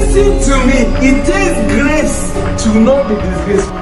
Listen to me. It takes grace to not be disgraceful.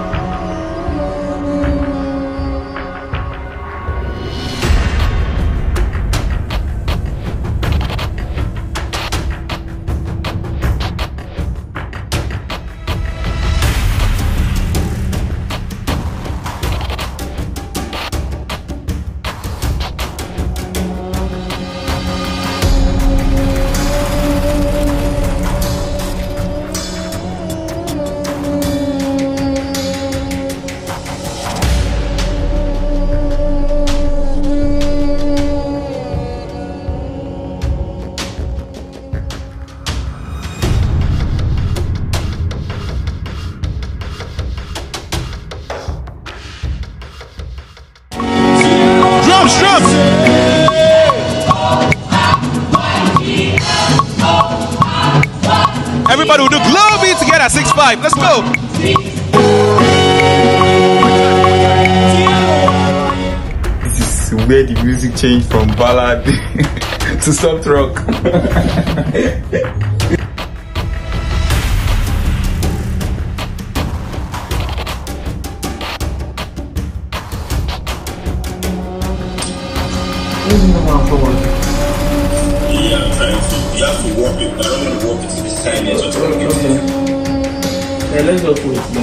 Everybody will do Globe together, 6-5. Let's go. This is where the music changed from ballad to soft rock. You have to walk it. I don't want to walk it to this kindness. Okay. Yeah, let's go for it.